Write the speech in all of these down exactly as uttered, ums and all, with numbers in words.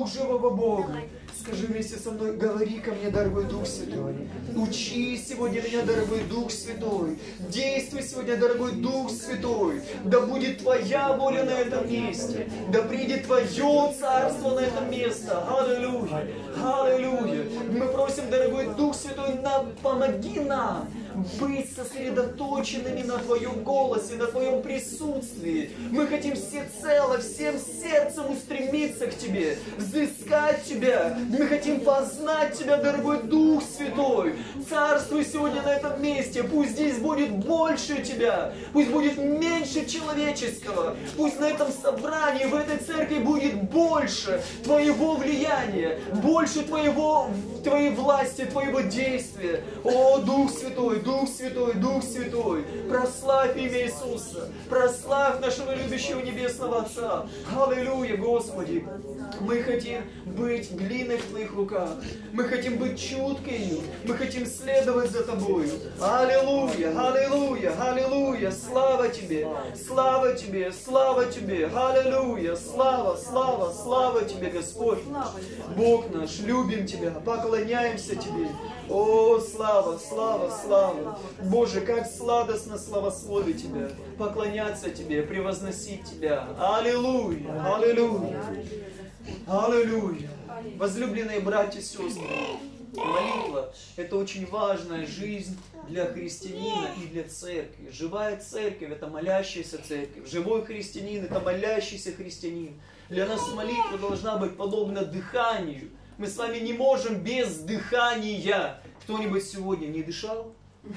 Дух живого Бога. Скажи вместе со мной, говори ко мне, дорогой Дух Святой. Учи сегодня меня, дорогой Дух Святой. Действуй сегодня, дорогой Дух Святой. Да будет Твоя воля на этом месте. Да придет Твое Царство на это место. Аллилуйя. Аллилуйя. Мы просим, дорогой Дух Святой, на, помоги нам быть сосредоточенными на Твоем голосе, на Твоем присутствии. Мы хотим всецело, всем сердцем устремиться к Тебе, взыскать Тебя. Мы хотим познать Тебя, дорогой Дух Святой. Царствуй сегодня на этом месте. Пусть здесь будет больше Тебя. Пусть будет меньше человеческого. Пусть на этом собрании, в этой церкви будет больше Твоего влияния, больше Твоего, Твоей власти, Твоего действия. О, Дух Святой, Дух Святой, Дух Святой, прославь имя Иисуса, прославь нашего любящего Небесного Отца. Аллилуйя, Господи. Мы хотим быть глиной в Твоих руках. Мы хотим быть чуткими. Мы хотим следовать за Тобой. Аллилуйя, аллилуйя, аллилуйя. Слава Тебе, слава Тебе, слава Тебе. Аллилуйя, слава, слава, слава Тебе, Господь наш. Бог наш, любим Тебя, поклоняемся Тебе. О, слава, слава, слава. Боже, как сладостно славословить Тебя, поклоняться Тебе, превозносить Тебя. Аллилуйя, аллилуйя. Аллилуйя! Возлюбленные братья и сестры, молитва – это очень важная жизнь для христианина и для церкви. Живая церковь – это молящаяся церковь. Живой христианин – это молящийся христианин. Для нас молитва должна быть подобна дыханию. Мы с вами не можем без дыхания. Кто-нибудь сегодня не дышал?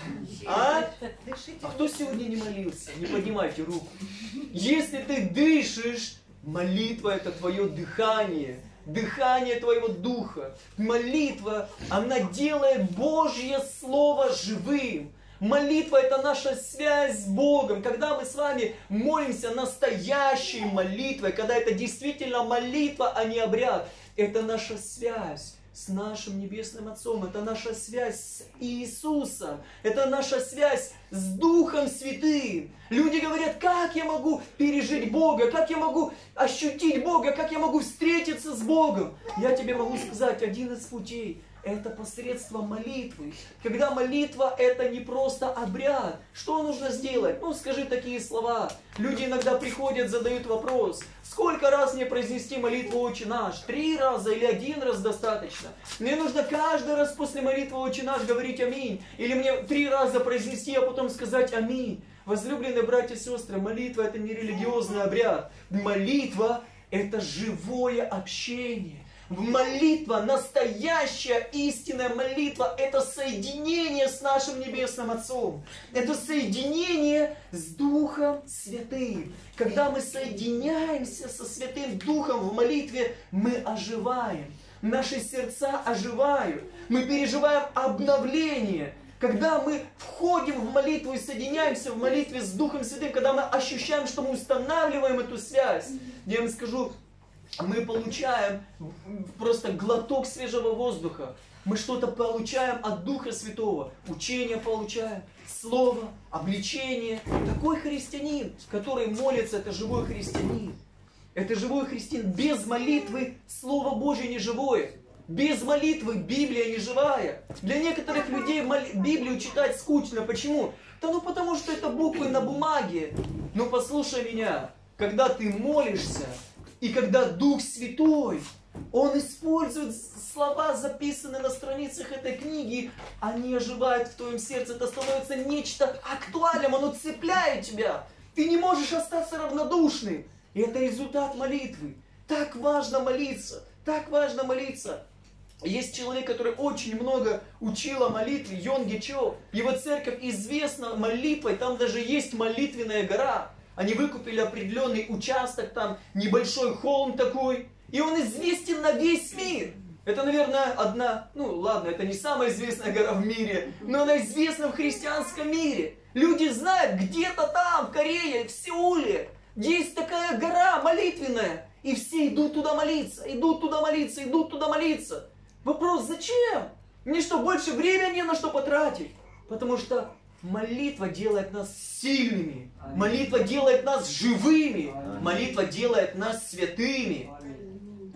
А? А кто сегодня не молился? Не поднимайте руку. Если ты дышишь, молитва – это твое дыхание, дыхание твоего духа. Молитва, она делает Божье Слово живым. Молитва – это наша связь с Богом. Когда мы с вами молимся настоящей молитвой, когда это действительно молитва, а не обряд, это наша связь с нашим Небесным Отцом, это наша связь с Иисусом, это наша связь с Духом Святым. Люди говорят, как я могу пережить Бога, как я могу ощутить Бога, как я могу встретиться с Богом. Я тебе могу сказать, один из путей – это посредством молитвы. Когда молитва – это не просто обряд. Что нужно сделать? Ну, скажи такие слова. Люди иногда приходят, задают вопрос. Сколько раз мне произнести молитву «Отче наш»? Три раза или один раз достаточно? Мне нужно каждый раз после молитвы «Отче наш» говорить «Аминь». Или мне три раза произнести, а потом сказать «Аминь». Возлюбленные братья и сестры, молитва – это не религиозный обряд. Молитва – это живое общение. Молитва, настоящая истинная молитва, это соединение с нашим Небесным Отцом. Это соединение с Духом Святым. Когда мы соединяемся со Святым Духом в молитве, мы оживаем. Наши сердца оживают. Мы переживаем обновление. Когда мы входим в молитву и соединяемся в молитве с Духом Святым, когда мы ощущаем, что мы устанавливаем эту связь, я вам скажу, мы получаем просто глоток свежего воздуха. Мы что-то получаем от Духа Святого. Учение получаем, слово, обличение. Такой христианин, который молится, это живой христианин. Это живой христианин. Без молитвы Слово Божье не живое. Без молитвы Библия не живая. Для некоторых людей Библию читать скучно. Почему? Да ну потому что это буквы на бумаге. Но послушай меня, когда ты молишься, и когда Дух Святой, Он использует слова, записанные на страницах этой книги, они оживают в твоем сердце, это становится нечто актуальным, оно цепляет тебя. Ты не можешь остаться равнодушным. И это результат молитвы. Так важно молиться, так важно молиться. Есть человек, который очень много учил о молитве, Йонге Чо. Его церковь известна молитвой, там даже есть молитвенная гора. Они выкупили определенный участок, там небольшой холм такой. И он известен на весь мир. Это, наверное, одна, ну ладно, это не самая известная гора в мире, но она известна в христианском мире. Люди знают, где-то там, в Корее, в Сеуле, есть такая гора молитвенная. И все идут туда молиться, идут туда молиться, идут туда молиться. Вопрос, зачем? Мне что, больше времени не на что потратить? Потому что молитва делает нас сильными. Молитва делает нас живыми. Молитва делает нас святыми.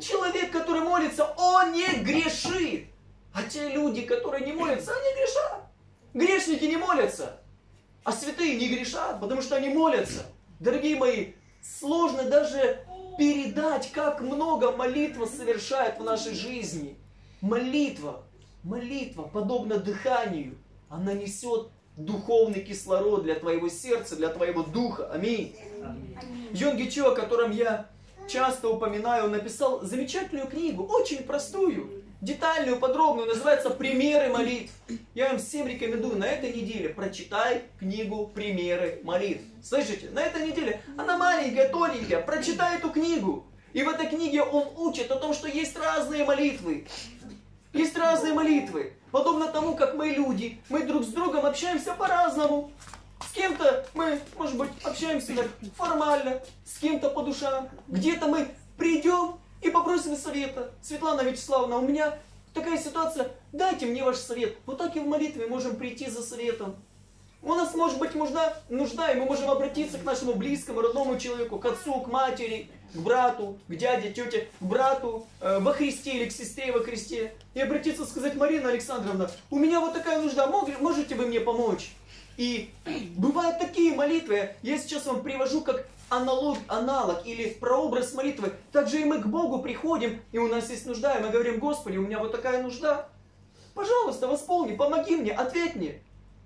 человек, который молится, он не грешит. А те люди, которые не молятся, они грешат. Грешники не молятся, а святые не грешат, потому что они молятся. Дорогие мои, сложно даже передать, как много молитва совершает в нашей жизни. Молитва, молитва, подобно дыханию, она несет духовный кислород для твоего сердца, для твоего духа. Аминь. Йонги Чо, о котором я часто упоминаю, он написал замечательную книгу, очень простую, детальную, подробную, называется «Примеры молитв». Я вам всем рекомендую на этой неделе прочитай книгу «Примеры молитв». Слышите? На этой неделе она маленькая, тоненькая, прочитай эту книгу. И в этой книге он учит о том, что есть разные молитвы. Есть разные молитвы. Подобно тому, как мы люди, мы друг с другом общаемся по-разному. С кем-то мы, может быть, общаемся так формально, с кем-то по душам. Где-то мы придем и попросим совета. Светлана Вячеславовна, у меня такая ситуация, дайте мне ваш совет. Вот так и в молитве можем прийти за советом. У нас может быть нужда, нужда, и мы можем обратиться к нашему близкому, родному человеку, к отцу, к матери, к брату, к дяде, тете, к брату э, во Христе или к сестре во Христе. И обратиться, сказать: Марина Александровна, у меня вот такая нужда, можете вы мне помочь? И бывают такие молитвы, я сейчас вам привожу как аналог, аналог или прообраз молитвы. Также и мы к Богу приходим, и у нас есть нужда, и мы говорим: Господи, у меня вот такая нужда. Пожалуйста, восполни, помоги мне, ответь мне.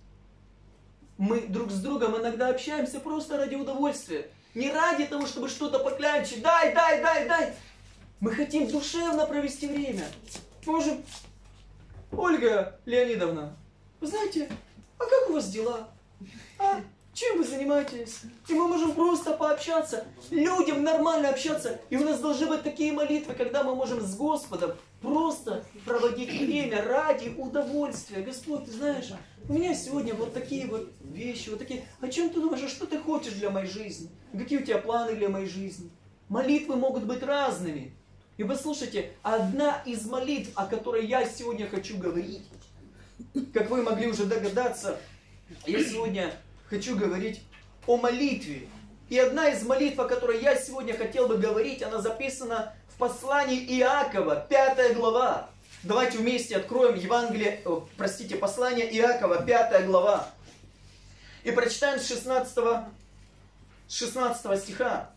Мы друг с другом иногда общаемся просто ради удовольствия. Не ради того, чтобы что-то поклянчить. Дай, дай, дай, дай. Мы хотим душевно провести время. Мы можем: Ольга Леонидовна, вы знаете, а как у вас дела? А чем вы занимаетесь? И мы можем просто пообщаться. Людям нормально общаться. И у нас должны быть такие молитвы, когда мы можем с Господом просто проводить время ради удовольствия. Господь, ты знаешь, у меня сегодня вот такие вот вещи, вот такие. О чем ты думаешь? А что ты хочешь для моей жизни? Какие у тебя планы для моей жизни? Молитвы могут быть разными. И послушайте, одна из молитв, о которой я сегодня хочу говорить, как вы могли уже догадаться, я сегодня хочу говорить о молитве. И одна из молитв, о которой я сегодня хотел бы говорить, она записана в послании Иакова, пятая глава. Давайте вместе откроем Евангелие, о, простите, послание Иакова, пятая глава. И прочитаем с шестнадцатого, с шестнадцатого стиха.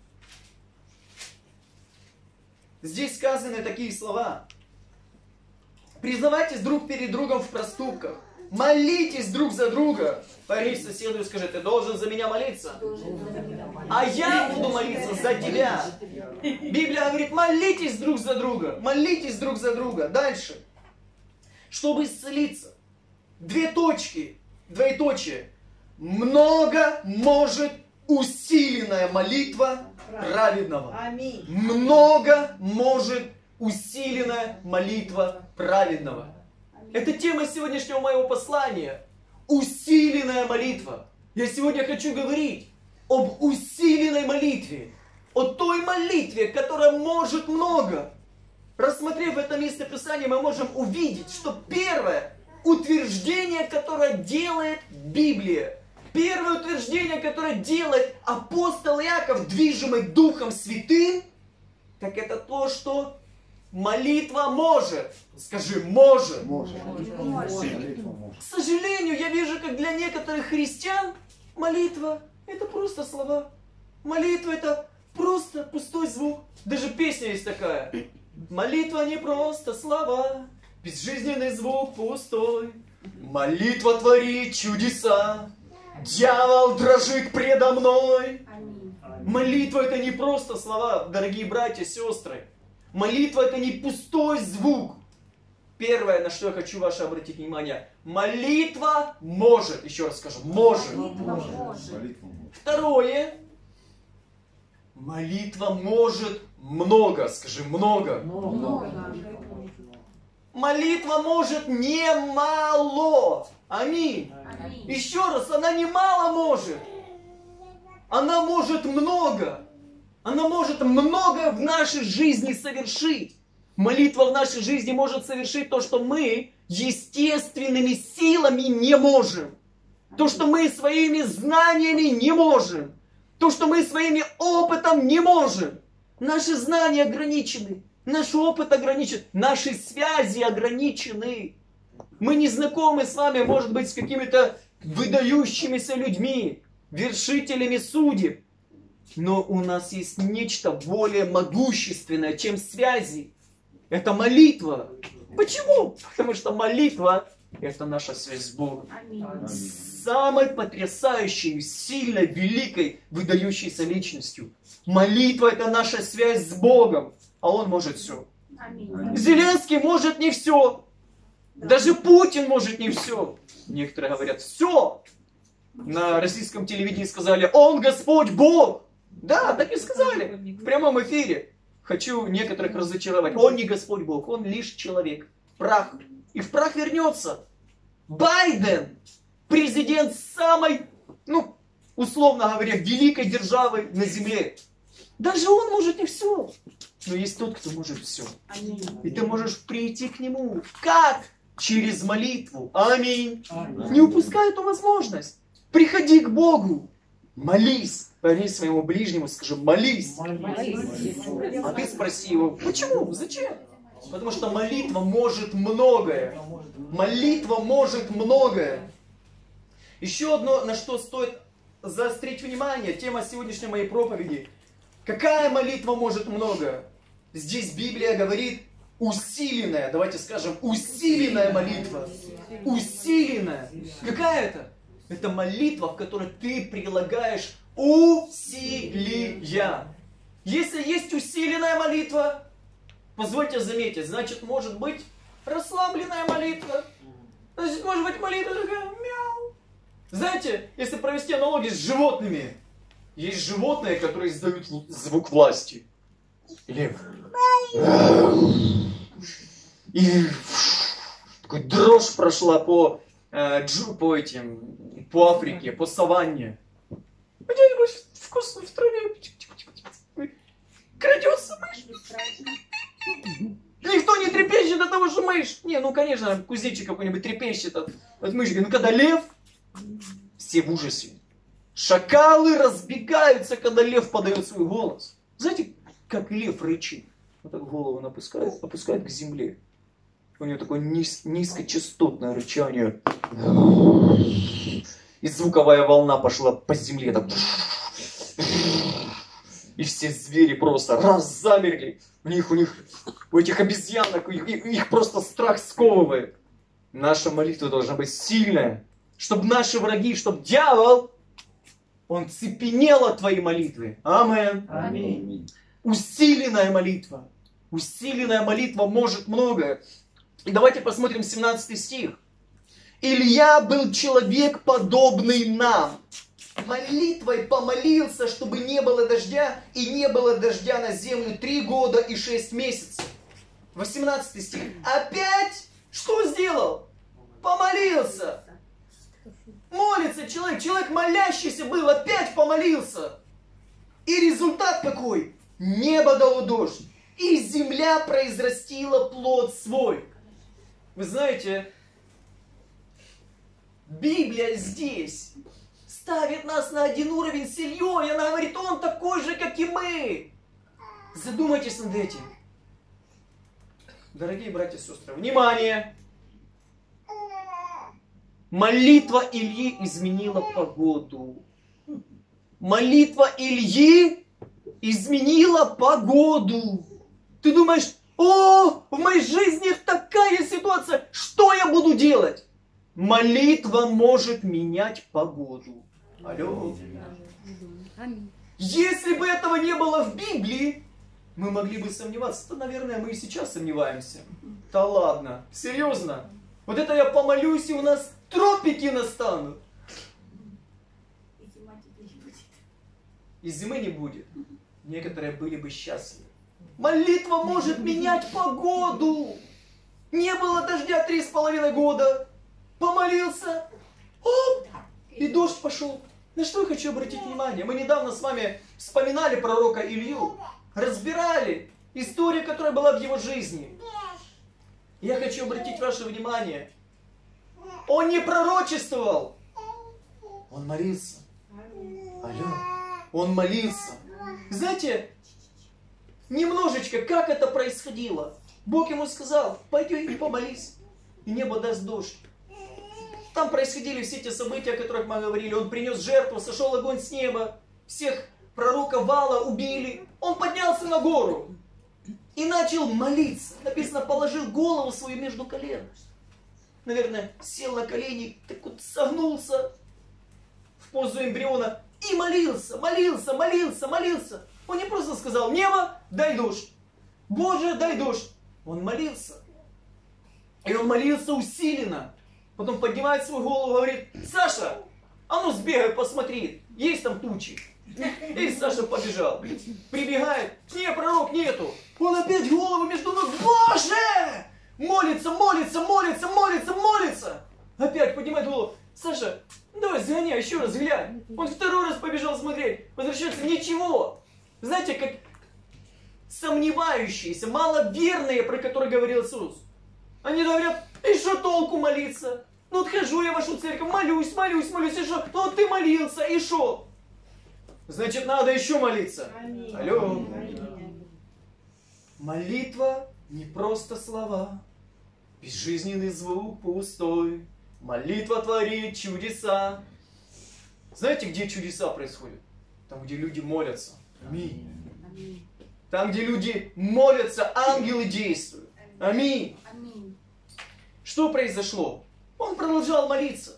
Здесь сказаны такие слова. Признавайтесь друг перед другом в проступках. Молитесь друг за друга. Повернись соседу и скажи: ты должен за меня молиться. А я буду молиться за тебя. Библия говорит: молитесь друг за друга. Молитесь друг за друга. Дальше. Чтобы исцелиться. Две точки. Двоеточие. Много может усиленная молитва праведного. Аминь. Много может усиленная молитва праведного. Это тема сегодняшнего моего послания. Усиленная молитва. Я сегодня хочу говорить об усиленной молитве. О той молитве, которая может много. Рассмотрев это место Писания, мы можем увидеть, что первое утверждение, которое делает Библия, первое утверждение, которое делает апостол Иаков, движимый Духом Святым, так это то, что молитва может. Скажи: может. Может. К сожалению, я вижу, как для некоторых христиан молитва — это просто слова. Молитва — это просто пустой звук. Даже песня есть такая. Молитва не просто слова, безжизненный звук пустой. Молитва творит чудеса, дьявол дрожит предо мной. Молитва — это не просто слова, дорогие братья, сестры. Молитва — это не пустой звук. Первое, на что я хочу ваше обратить внимание. Молитва может. Еще раз скажу. Может. Второе. Молитва может много. Скажи: много. Много. Молитва может немало. Аминь. Аминь. Еще раз, она не мало может. Она может много. Она может многое в нашей жизни совершить. Молитва в нашей жизни может совершить то, что мы естественными силами не можем. То, что мы своими знаниями не можем. То, что мы своим опытом не можем. Наши знания ограничены. Наш опыт ограничен. Наши связи ограничены. Мы не знакомы с вами, может быть, с какими-то выдающимися людьми, вершителями судеб. Но у нас есть нечто более могущественное, чем связи. Это молитва. Почему? Потому что молитва – это наша связь с Богом. Самой потрясающей, сильной, великой, выдающейся личностью. Молитва – это наша связь с Богом. А Он может все. Зеленский может не все. Даже Путин может не все. Некоторые говорят, все. На российском телевидении сказали, Он Господь Бог. Да, так и сказали. В прямом эфире. Хочу некоторых разочаровать. Он не Господь Бог, Он лишь человек. Прах. И в прах вернется. Байден, президент самой, ну, условно говоря, великой державы на земле. Даже он может не все. Но есть тот, кто может все. И ты можешь прийти к нему. Как? Через молитву. Аминь. Аминь. Не упускай эту возможность. Приходи к Богу. Молись. Повернись своему ближнему, скажи, молись. молись. А ты спроси его, почему? Зачем? Потому что молитва может многое. Молитва может многое. Еще одно, на что стоит заострить внимание, тема сегодняшней моей проповеди. Какая молитва может многое? Здесь Библия говорит усиленная, давайте скажем, усиленная молитва. Усиленная. Какая это? Это молитва, в которой ты прилагаешь усилия. Если есть усиленная молитва, позвольте заметить, значит, может быть расслабленная молитва. Значит, может быть молитва такая мяу. Знаете, если провести аналогию с животными, есть животные, которые издают звук власти. Или... И такой дрожь прошла по, э, джу, по этим, по Африке, по саванне. Где-нибудь вкусно в траве. Крадется мышь. Никто не трепещет от того, что мышь. Не, ну конечно, кузнечик какой-нибудь трепещет от, от мышки. Но когда лев, все в ужасе. Шакалы разбегаются, когда лев подает свой голос. Знаете, как лев рычит? Вот так голову опускает, опускает к земле. У него такое низ, низкочастотное рычание. И звуковая волна пошла по земле. Так. И все звери просто раз замерли. У них, у них, у этих обезьянок, их, их просто страх сковывает. Наша молитва должна быть сильная. Чтобы наши враги, чтобы дьявол, он цепенел от твоей молитвы. Амин. Аминь. Усиленная молитва. Усиленная молитва может многое. И давайте посмотрим семнадцатый стих. Илья был человек, подобный нам. Молитвой помолился, чтобы не было дождя, и не было дождя на землю три года и шесть месяцев. восемнадцатый стих. Опять что сделал? Помолился. Молится человек. Человек молящийся был, опять помолился. И результат какой? Небо дало дождь, и земля произрастила плод свой. Вы знаете, Библия здесь ставит нас на один уровень с Ильей. Она говорит, он такой же, как и мы. Задумайтесь над этим. Дорогие братья и сестры, внимание! Молитва Ильи изменила погоду. Молитва Ильи изменила погоду. Ты думаешь, о, в моей жизни такая ситуация, что я буду делать? Молитва может менять погоду. Алло. Если бы этого не было в Библии, мы могли бы сомневаться. То, наверное, мы и сейчас сомневаемся. Да ладно, серьезно. Вот это я помолюсь, и у нас тропики настанут. И зимы не будет. Некоторые были бы счастливы. Молитва может менять погоду. Не было дождя три с половиной года. Помолился. Оп! И дождь пошел. На что я хочу обратить внимание? Мы недавно с вами вспоминали пророка Илью. Разбирали историю, которая была в его жизни. Я хочу обратить ваше внимание. Он не пророчествовал. Он молился. Алло. Он молился. Знаете, немножечко, как это происходило. Бог ему сказал, пойди и помолись, и небо даст дождь. Там происходили все те события, о которых мы говорили. Он принес жертву, сошел огонь с неба, всех пророков Ваала убили. Он поднялся на гору и начал молиться. Написано, положил голову свою между колен. Наверное, сел на колени, так вот согнулся в позу эмбриона и молился, молился, молился, молился. Он не просто сказал, небо, дай дождь. Боже, дай дождь. Он молился. И он молился усиленно. Потом поднимает свою голову и говорит, Саша, а ну сбегай, посмотри, есть там тучи. И Саша побежал. Прибегает, не, пророк нету. Он опять голову между ног, Боже! Молится, молится, молится, молится, молится. Опять поднимает голову. Саша, давай сгоняй, еще раз глянь. Он второй раз побежал смотреть. Возвращается, ничего. Знаете, как сомневающиеся, маловерные, про которые говорил Иисус. Они говорят, и что толку молиться? Ну вот хожу я в вашу церковь, молюсь, молюсь, молюсь, и что? Ну вот ты молился, и что? Значит, надо еще молиться. Аминь. Алло. Аминь. Молитва не просто слова, безжизненный звук пустой. Молитва творит чудеса. Знаете, где чудеса происходят? Там, где люди молятся. Аминь. Аминь. Там, где люди молятся, ангелы действуют. Аминь. Аминь. Что произошло? Он продолжал молиться.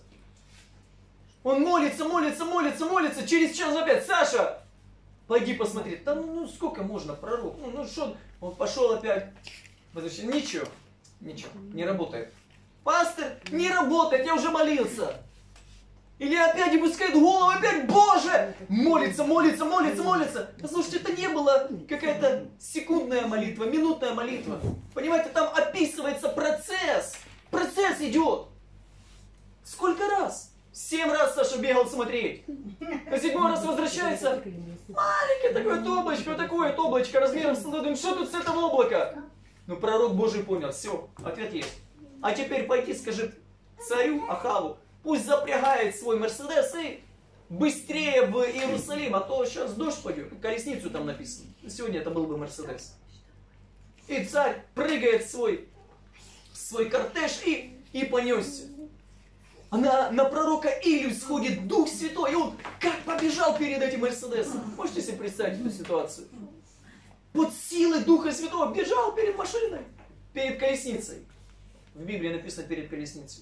Он молится, молится, молится, молится. Через час опять, Саша, пойди посмотри. Там, ну, сколько можно, пророк? Ну, ну, что? Он пошел опять. Ничего, ничего, не работает. Пастор, не работает, я уже молился. Или опять ему скажет голову, опять, Боже! Молится, молится, молится, молится. Послушайте, это не была какая-то секундная молитва, минутная молитва. Понимаете, там описывается процесс. Процесс идет. Сколько раз? Семь раз Саша бегал смотреть. На седьмой раз возвращается. Маленькое такое облачко, вот такое облачко размером с ладонь. Что тут с этого облака? Ну, пророк Божий понял, все, ответ есть. А теперь пойди, скажи царю Ахаву, пусть запрягает свой Мерседес и быстрее в Иерусалим, а то сейчас дождь пойдет. Колесницу там написано. Сегодня это был бы Мерседес. И царь прыгает в свой, в свой кортеж и, и понесся. А на, на пророка Илью сходит Дух Святой, и он как побежал перед этим Мерседесом. Можете себе представить эту ситуацию? Под силой Духа Святого бежал перед машиной, перед колесницей. В Библии написано перед колесницей.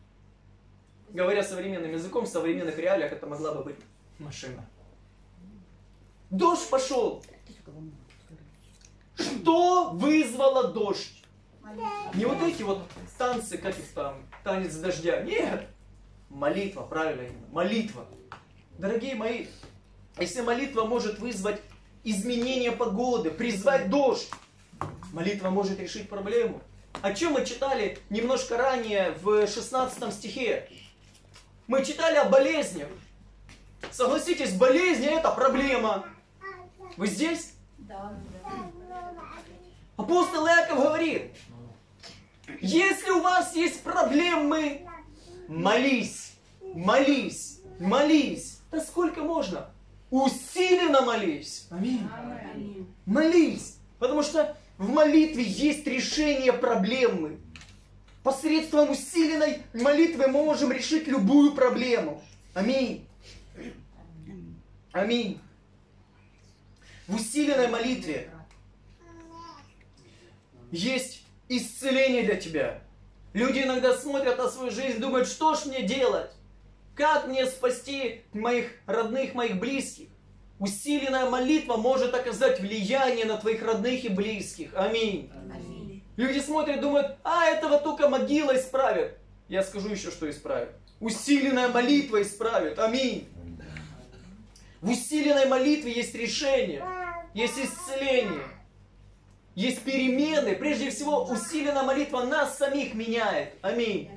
Говоря современным языком, в современных реалиях это могла бы быть машина. Дождь пошел. Что вызвало дождь? Не вот эти вот танцы, как их там, танец дождя. Нет. Молитва, правильно именно. Молитва. Дорогие мои, если молитва может вызвать изменение погоды, призвать дождь, молитва может решить проблему. О чем мы читали немножко ранее в шестнадцатом стихе? Мы читали о болезнях. Согласитесь, болезни это проблема. Вы здесь? Да. Апостол Иаков говорит, если у вас есть проблемы, молись, молись, молись. Да сколько можно? Усиленно молись. Аминь. Аминь. Молись. Потому что в молитве есть решение проблемы. Посредством усиленной молитвы мы можем решить любую проблему. Аминь. Аминь. В усиленной молитве есть исцеление для тебя. Люди иногда смотрят на свою жизнь и думают, что ж мне делать? Как мне спасти моих родных, моих близких? Усиленная молитва может оказать влияние на твоих родных и близких. Аминь. Аминь. Люди смотрят и думают, а этого только могила исправит. Я скажу еще, что исправит. Усиленная молитва исправит. Аминь. В усиленной молитве есть решение, есть исцеление, есть перемены. Прежде всего, усиленная молитва нас самих меняет. Аминь.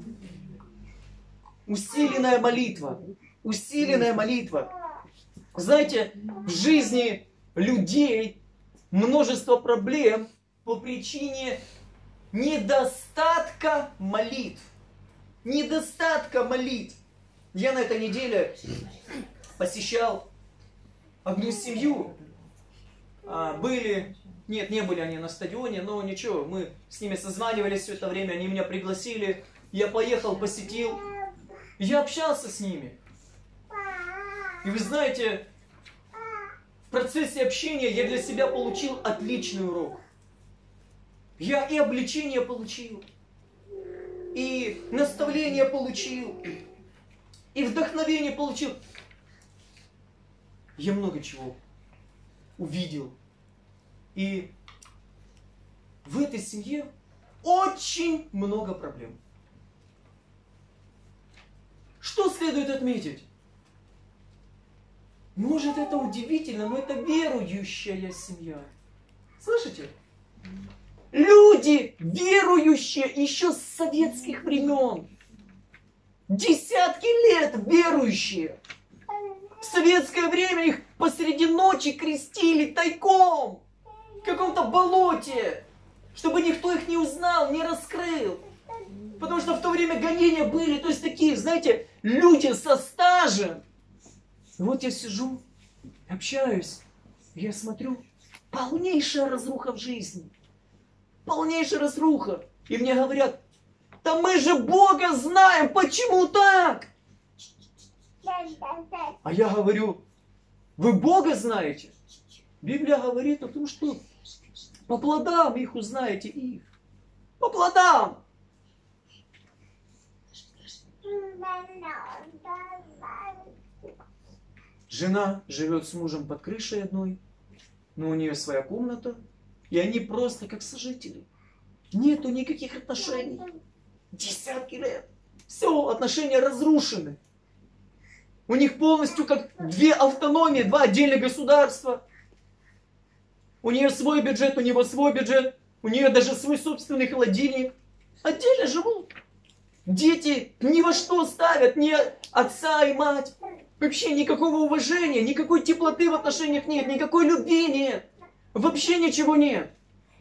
Усиленная молитва. Усиленная молитва. Знаете, в жизни людей множество проблем по причине недостатка молитв. Недостатка молитв. Я на этой неделе посещал одну семью. Были Нет, не были они на стадионе, но ничего, мы с ними созванивались все это время, они меня пригласили, я поехал, посетил, я общался с ними. И вы знаете, в процессе общения я для себя получил отличный урок. Я и обличение получил, и наставление получил, и вдохновение получил. Я много чего увидел. И в этой семье очень много проблем. Что следует отметить? Может, это удивительно, но это верующая семья. Слышите? Люди верующие еще с советских времен. Десятки лет верующие. В советское время их посреди ночи крестили тайком. В каком-то болоте. Чтобы никто их не узнал, не раскрыл. Потому что в то время гонения были, то есть такие, знаете, люди со стажем. И вот я сижу, общаюсь, я смотрю, полнейшая разруха в жизни. Полнейшая разруха. И мне говорят, да мы же Бога знаем, почему так? А я говорю, вы Бога знаете? Библия говорит о том, что по плодам их узнаете их. По плодам. Жена живет с мужем под крышей одной, но у нее своя комната, и они просто как сожители. Нету никаких отношений. Десятки лет. Все, отношения разрушены. У них полностью как две автономии, два отдельных государства. У нее свой бюджет, у него свой бюджет. У нее даже свой собственный холодильник. Отдельно живут. Дети ни во что ставят, ни отца и мать. Вообще никакого уважения, никакой теплоты в отношениях нет, никакой любви нет. Вообще ничего нет.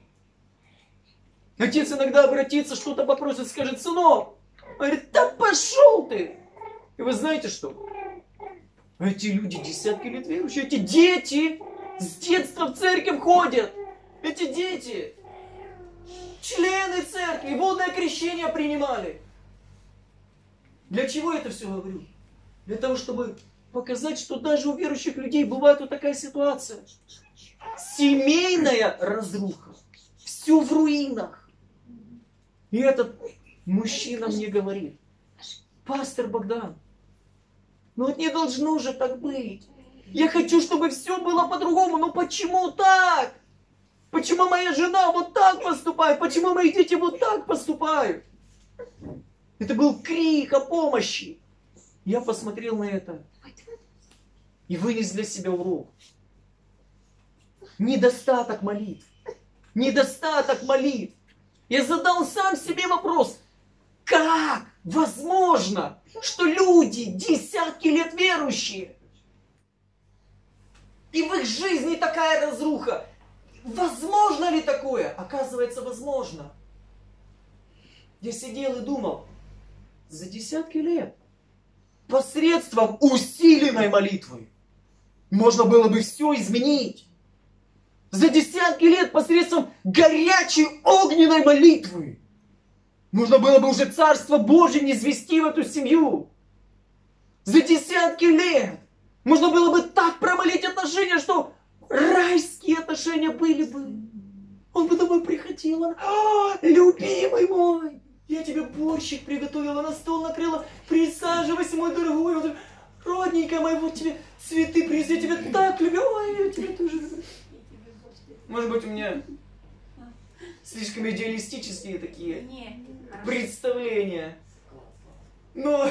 Отец иногда обратится, что-то попросит, скажет, сынок. Говорит, да пошел ты. И вы знаете что? Эти люди десятки лет верующие, эти дети с детства в церковь ходят. Эти дети, члены церкви, водное крещение принимали. Для чего я это все говорю? Для того, чтобы показать, что даже у верующих людей бывает вот такая ситуация. Семейная разруха. Все в руинах. И этот мужчина мне говорит, пастор Богдан, ну вот не должно же так быть. Я хочу, чтобы все было по-другому, но почему так? Почему моя жена вот так поступает? Почему мои дети вот так поступают? Это был крик о помощи. Я посмотрел на это и вынес для себя урок. Недостаток молитв. Недостаток молитв. Я задал сам себе вопрос, как возможно, что люди, десятки лет верующие, и в их жизни такая разруха, возможно ли такое? Оказывается, возможно. Я сидел и думал, за десятки лет, посредством усиленной молитвы, можно было бы все изменить. За десятки лет посредством горячей огненной молитвы нужно было бы уже Царство Божье низвести в эту семью. За десятки лет можно было бы так промолить отношения, что райские отношения были бы. Он бы домой приходил, он, а, любимый мой, я тебе борщик приготовила, на стол накрыла, присаживайся, мой дорогой, вот, родненькая моя, вот тебе цветы принесли, я тебя так люблю, ой, я тебя тоже люблю. Может быть, у меня слишком идеалистические такие представления. Но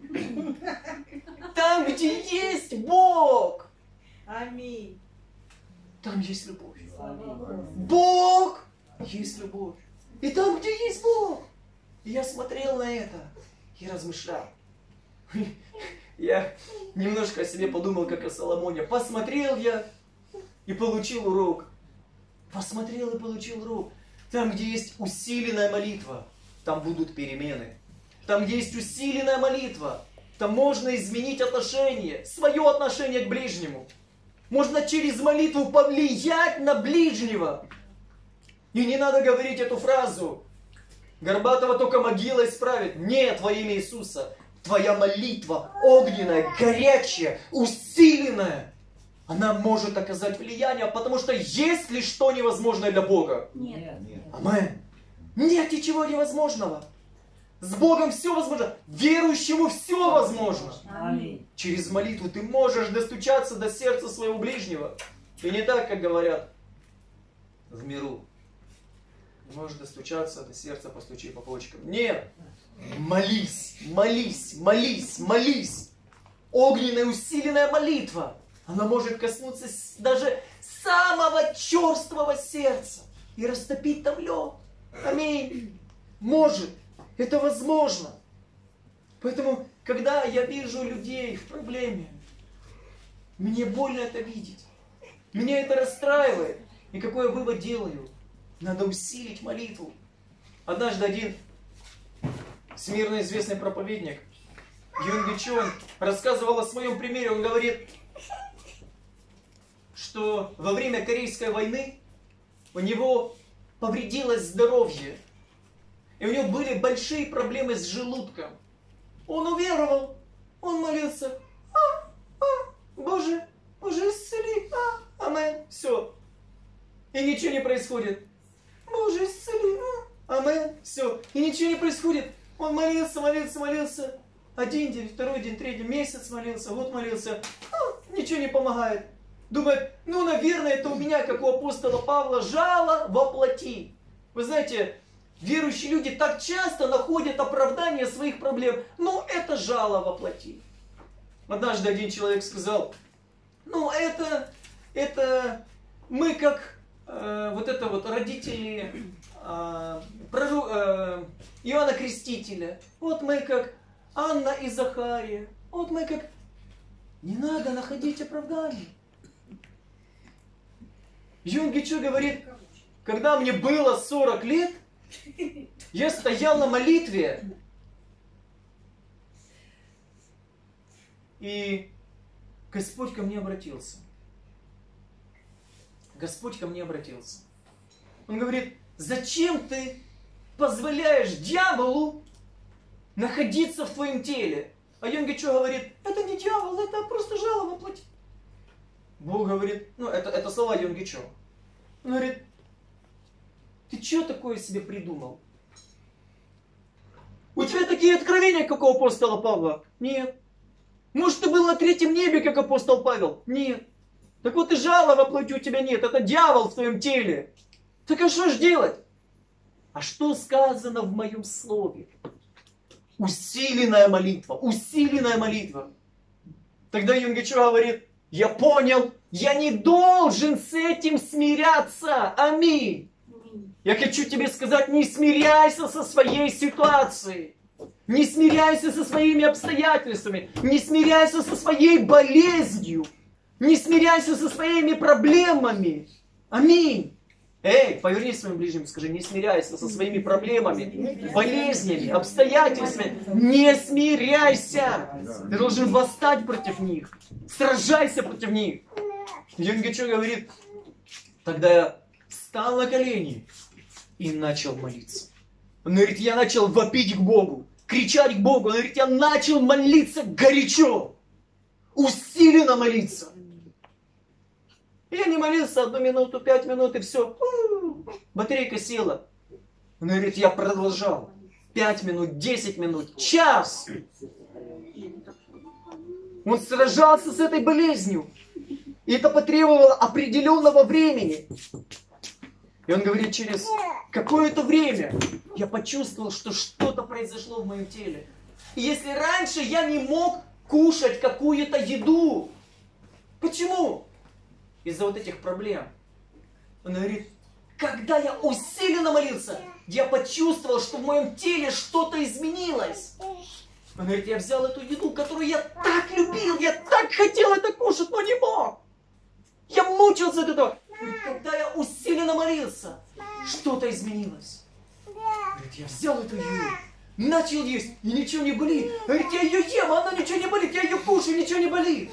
там, где есть Бог, аминь, там есть любовь. Бог есть любовь. И там, где есть Бог. И я смотрел на это и размышлял. Я немножко о себе подумал, как о Соломоне. Посмотрел я и получил урок. Посмотрел и получил урок. Там, где есть усиленная молитва, там будут перемены. Там, где есть усиленная молитва, там можно изменить отношение, свое отношение к ближнему. Можно через молитву повлиять на ближнего. И не надо говорить эту фразу: Горбатова только могила исправит. Нет, во имя Иисуса. Твоя молитва огненная, горячая, усиленная, она может оказать влияние, потому что есть ли что невозможное для Бога? Нет. Аминь. Нет ничего невозможного. С Богом все возможно. Верующему все возможно. Аминь. Через молитву ты можешь достучаться до сердца своего ближнего. И не так, как говорят в миру. Можешь достучаться до сердца, постучи по почкам. Нет. Молись, молись, молись, молись. Огненная усиленная молитва. Она может коснуться даже самого черствого сердца и растопить там лед. Аминь. Может. Это возможно. Поэтому, когда я вижу людей в проблеме, мне больно это видеть. Меня это расстраивает. И какой я вывод делаю? Надо усилить молитву. Однажды один всемирно известный проповедник Юнг Чон рассказывал о своем примере. Он говорит, что во время Корейской войны у него повредилось здоровье. И у него были большие проблемы с желудком. Он уверовал, он молился. А, а, Боже, Боже, исцели. А, аминь. Все. И ничего не происходит. Боже, исцели. А, аминь. Все. И ничего не происходит. Он молился, молился, молился. Один день, второй день, третий месяц молился, год молился. А, ничего не помогает. Думает, ну, наверное, это у меня, как у апостола Павла, жало во плоти. Вы знаете, верующие люди так часто находят оправдание своих проблем. Ну, это жало во плоти. Однажды один человек сказал, ну, это, это мы как э, вот это вот родители э, прору, э, Иоанна Крестителя. Вот мы как Анна и Захария. Вот мы как... Не надо находить оправдание. Юнг Чо говорит, когда мне было сорок лет, я стоял на молитве, и Господь ко мне обратился. Господь ко мне обратился. Он говорит, зачем ты позволяешь дьяволу находиться в твоем теле? А Юнг Чо говорит, это не дьявол, это просто жало во плоти. Бог говорит, ну это, это слова Юнг Чо. Он говорит, ты что такое себе придумал? У тебя такие откровения, как у апостола Павла? Нет. Может, ты был на третьем небе, как апостол Павел? Нет. Так вот и жало во плоти у тебя нет. Это дьявол в твоем теле. Так а что ж делать? А что сказано в моем слове? Усиленная молитва. Усиленная молитва. Тогда Юнг Чо говорит, я понял, я не должен с этим смиряться. Аминь. Я хочу тебе сказать, не смиряйся со своей ситуацией. Не смиряйся со своими обстоятельствами. Не смиряйся со своей болезнью. Не смиряйся со своими проблемами. Аминь. Эй, повернись к своим ближним и скажи, не смиряйся со своими проблемами, болезнями, обстоятельствами. Не смиряйся. Ты должен восстать против них. Сражайся против них. Юнг Чо говорит, тогда я встал на колени и начал молиться. Он говорит, я начал вопить к Богу, кричать к Богу. Он говорит, я начал молиться горячо, усиленно молиться. Я не молился одну минуту, пять минут и все. Батарейка села. Он говорит, я продолжал. Пять минут, десять минут, час. Он сражался с этой болезнью. И это потребовало определенного времени. И он говорит, через какое-то время я почувствовал, что что-то произошло в моем теле. И если раньше я не мог кушать какую-то еду, почему? Из-за вот этих проблем. Он говорит, когда я усиленно молился, я почувствовал, что в моем теле что-то изменилось. Он говорит, я взял эту еду, которую я так любил, я так хотел это кушать, но не мог. Я мучился от этого. Говорит, когда я усиленно молился, что-то изменилось. Говорит, я взял эту еду, начал есть, и ничего не болит. Говорит, я ее ем, а она ничего не болит, я ее кушаю, ничего не болит.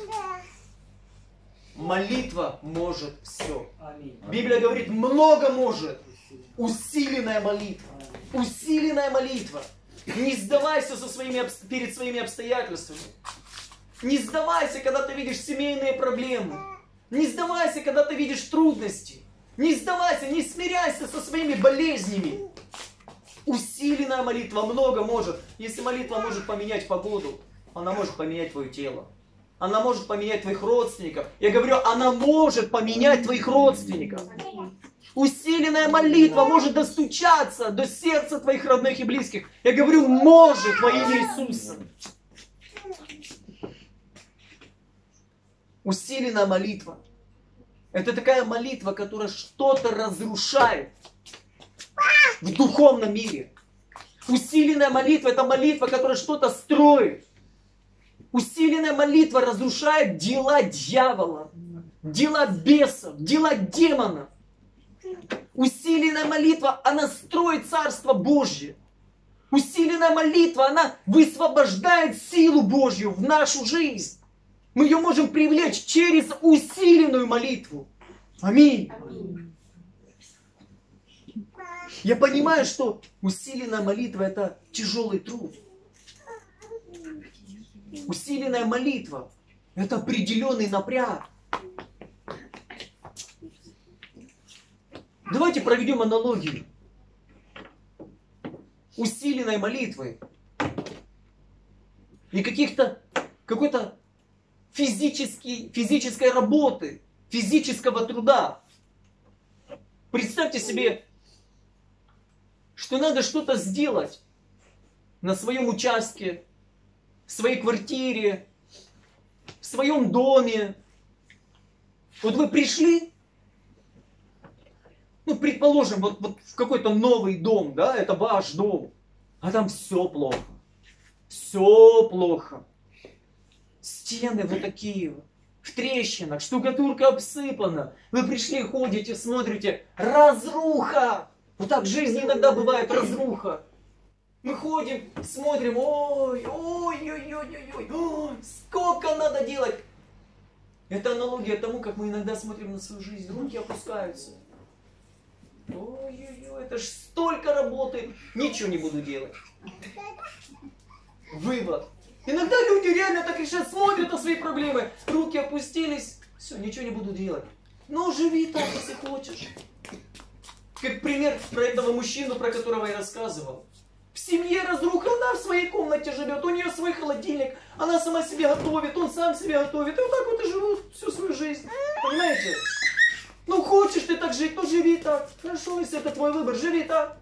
Молитва может все. Библия говорит, много может. Усиленная молитва. Усиленная молитва. Не сдавайся со своими, перед своими обстоятельствами. Не сдавайся, когда ты видишь семейные проблемы. Не сдавайся, когда ты видишь трудности. Не сдавайся, не смиряйся со своими болезнями. Усиленная молитва много может. Если молитва может поменять погоду, она может поменять твое тело. Она может поменять твоих родственников. Я говорю, она может поменять твоих родственников. Усиленная молитва может достучаться до сердца твоих родных и близких. Я говорю, может во имя Иисуса. Усиленная молитва. Это такая молитва, которая что-то разрушает в духовном мире. Усиленная молитва – это молитва, которая что-то строит. Усиленная молитва разрушает дела дьявола, дела бесов, дела демонов. Усиленная молитва, она строит Царство Божье. Усиленная молитва, она высвобождает силу Божью в нашу жизнь. Мы ее можем привлечь через усиленную молитву. Аминь. Аминь. Я понимаю, что усиленная молитва – это тяжелый труд. Усиленная молитва – это определенный напряг. Давайте проведем аналогию. Усиленной молитвы и каких-то, какой-то физической, физической работы, физического труда. Представьте себе, что надо что-то сделать на своем участке, в своей квартире, в своем доме. Вот вы пришли, ну, предположим, вот, вот в какой-то новый дом, да, это ваш дом, а там все плохо. Все плохо. Стены вот такие вот, в трещинах, штукатурка обсыпана. Вы пришли, ходите, смотрите, разруха. Вот так в жизни иногда бывает разруха. Мы ходим, смотрим, ой, ой, ой, ой, ой, ой, сколько надо делать. Это аналогия тому, как мы иногда смотрим на свою жизнь, руки опускаются. Ой-ой-ой, это ж столько работы, ничего не буду делать. Вывод. Иногда люди реально так решают, смотрят на свои проблемы, руки опустились, все, ничего не буду делать. Ну, живи так, если хочешь. Как пример про этого мужчину, про которого я рассказывал. В семье разруха, она в своей комнате живет, у нее свой холодильник, она сама себе готовит, он сам себе готовит. И вот так вот и живут всю свою жизнь. Понимаете? Ну, хочешь ты так жить, ну живи так. Хорошо, если это твой выбор, живи так.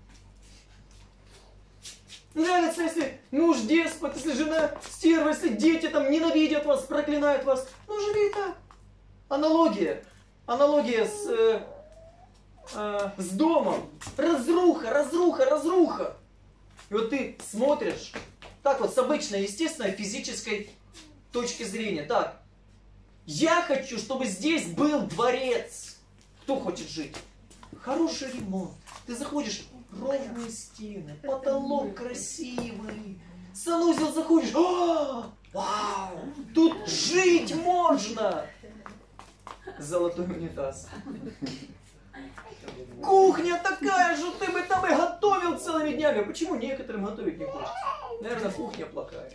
Нравится, если муж деспот, если жена стерва, если дети там ненавидят вас, проклинают вас. Ну, живи так. Аналогия. Аналогия с, э, э, с домом. Разруха, разруха, разруха. И вот ты смотришь, так вот с обычной, естественной физической точки зрения. Так, я хочу, чтобы здесь был дворец. Кто хочет жить? Хороший ремонт. Ты заходишь, ровные стены, потолок красивый. Санузел заходишь, о, вау, тут жить можно. Золотой унитаз. Кухня такая же, ты бы там и готовил целыми днями. Почему некоторым готовить не хочется? Наверное, кухня плохая.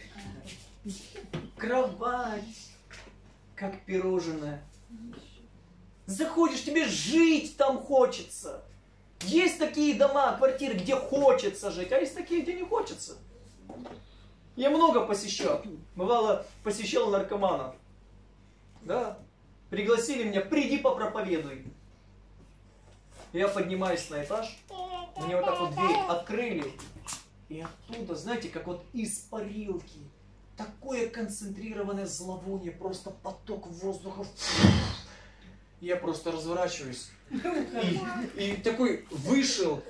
Кровать, как пирожное. Заходишь, тебе жить там хочется. Есть такие дома, квартиры, где хочется жить, а есть такие, где не хочется. Я много посещал. Бывало, посещал наркоманов. Да? Пригласили меня, приди попроповедуй. Я поднимаюсь на этаж, мне вот так вот дверь открыли, и оттуда, знаете, как вот из парилки, такое концентрированное зловоние, просто поток воздуха. Я просто разворачиваюсь и, и такой вышел.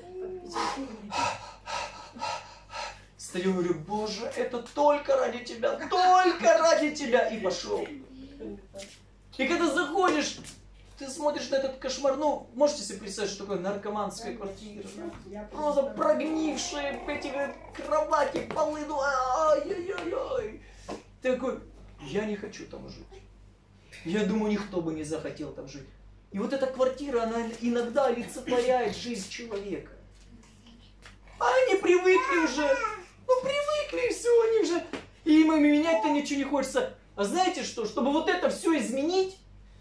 Стою, говорю, Боже, это только ради Тебя, только ради Тебя. И пошел. И когда заходишь, ты смотришь на этот кошмар, ну, можете себе представить, что такое наркоманская квартира, да? Просто прогнившие эти кровати, полы, ну, ай-яй-яй-яй. Ты такой, я не хочу там жить. Я думаю, никто бы не захотел там жить. И вот эта квартира, она иногда олицетворяет жизнь человека. А они привыкли уже. Ну, привыкли, и все, они уже... И им менять-то ничего не хочется. А знаете что? Чтобы вот это все изменить,